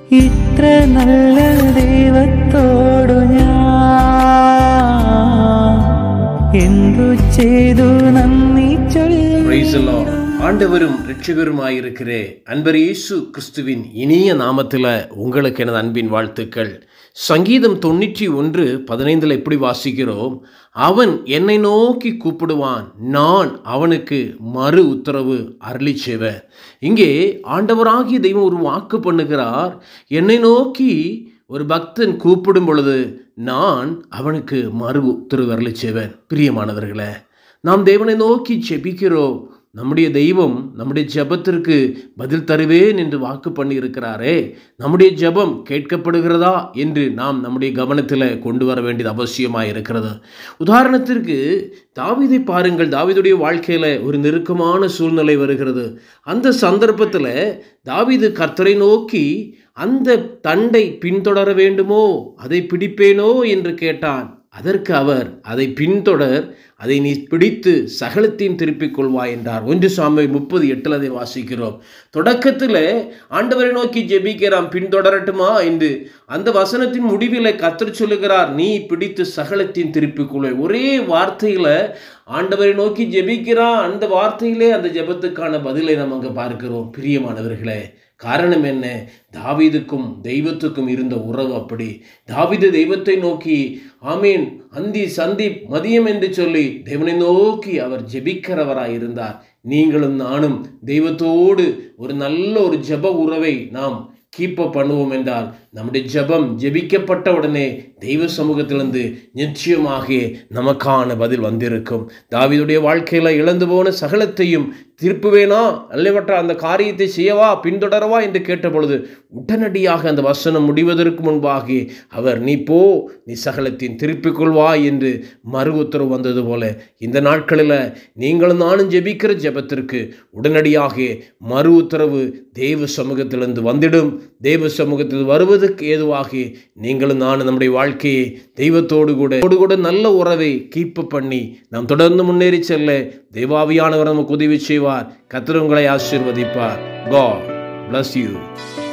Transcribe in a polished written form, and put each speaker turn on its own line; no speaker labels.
ഇത്ര നല്ല ദൈവത്തോടു ഞാൻ എന്തു ചെയ്തു നന്ദി ചൊല്ലി.
ஆண்டவரும் இரட்சகருமாயிருக்கிற அன்பர் இயேசு கிறிஸ்துவின் இனிய நாமத்தில் உங்களுக்கு எனது அன்பின் வாழ்த்துக்கள். சங்கீதம் 91:15 எப்படி வாசிக்கிறோம்? அவன் என்னை நோக்கி கூப்பிடுவான், நான் அவனுக்கு மறு உத்தரவு அருளி செய்வேன். இங்கே ஆண்டவராகிய தெய்வம் ஒரு வாக்கு பண்ணுகிறார். என்னை நோக்கி ஒரு பக்தன் கூப்பிடும் பொழுது நான் அவனுக்கு மறு உத்தரவு அருளி செய்வேன். பிரியமானவர்களே, நாம் தேவனை நோக்கி ஜெபிக்கிறோம். நம்முடைய தெய்வம் நம்முடைய ஜெபத்திற்கு பதில் தருவேன் என்று வாக்கு பண்ணி இருக்கிறாரே, நம்முடைய ஜெபம் கேட்கப்படுகிறதா என்று நாம் நம்முடைய கவனத்தில் கொண்டு வர வேண்டியது அவசியமாக இருக்கிறது. உதாரணத்திற்கு தாவீதை பாருங்கள். தாவீதுடைய வாழ்க்கையில் ஒரு நெருக்கமான சூழ்நிலை வருகிறது. அந்த சந்தர்ப்பத்தில் தாவீது கர்த்தரை நோக்கி அந்த தண்டை பின்தொடர வேண்டுமோ, அதை பிடிப்பேனோ என்று கேட்டான். அதற்கு அவர், அதை பின்தொடர், அதை நீ பிடித்து சகலத்தையும் திருப்பிக் கொள்வாய் என்றார். 1 சாமுவேல் 30:8 அதை வாசிக்கிறோம். தொடக்கத்தில் ஆண்டவரை நோக்கி ஜெபிக்கிறான், பின்தொடரட்டுமா என்று. அந்த வசனத்தின் முடிவில் கர்த்தர் சொல்லுகிறார், நீ பிடித்து சகலத்தையும் திருப்பிக் கொள்வாய். ஒரே வார்த்தையில் ஆண்டவரை நோக்கி ஜெபிக்கிறான். அந்த வார்த்தையிலே அந்த ஜெபத்துக்கான பதிலை நம்ம அங்கே பார்க்கிறோம். பிரியமானவர்களே, காரணம் என்ன? தாவீதுக்கும் தெய்வத்துக்கும் இருந்த உறவு அப்படி. தாவீது தெய்வத்தை நோக்கி ஆமீன் அந்தி சந்தி மதியம் என்று சொல்லி தேவனை நோக்கி அவர் ஜெபிக்கிறவராய் இருந்தார். நீங்களும் நானும் தெய்வத்தோடு ஒரு நல்ல ஒரு ஜெப உறவை நாம் கீப்பப் பண்ணுவோம் என்றால் நம்முடைய ஜெபம் ஜெபிக்கப்பட்ட உடனே தெய்வ சமூகத்திலிருந்து நிச்சயமாக நமக்கான பதில் வந்திருக்கும். தாவீதுடைய வாழ்க்கையில் இழந்து போன சகலத்தையும் திருப்புவேனா, அல்லவற்ற அந்த காரியத்தை செய்யவா, பின்தொடரவா என்று கேட்ட பொழுது உடனடியாக அந்த வசனம் முடிவதற்கு முன்பாக அவர், நீ போ, நீ சகலத்தையும் திருப்பிக் கொள்வாய் என்று மறு உத்தரவு வந்தது போல இந்த நாட்களில் நீங்களும் நானும் ஜெபிக்கிற ஜெபத்திற்கு உடனடியாக மறு உத்தரவு தேவ சமூகத்திலிருந்து வந்திடும். தேவ சமூகத்தில் வருவதற்கு ஏதுவாக நீங்களும் நானும் நம்முடைய வாழ்க்கையை தெய்வத்தோடு கூட நல்ல உறவை கீப்பு பண்ணி நாம் தொடர்ந்து முன்னேறி செல்ல தேவாவியானவர் நமக்கு உதவி செய்வார். கர்த்தர் உங்களை ஆசீர்வதிப்பார். God bless you.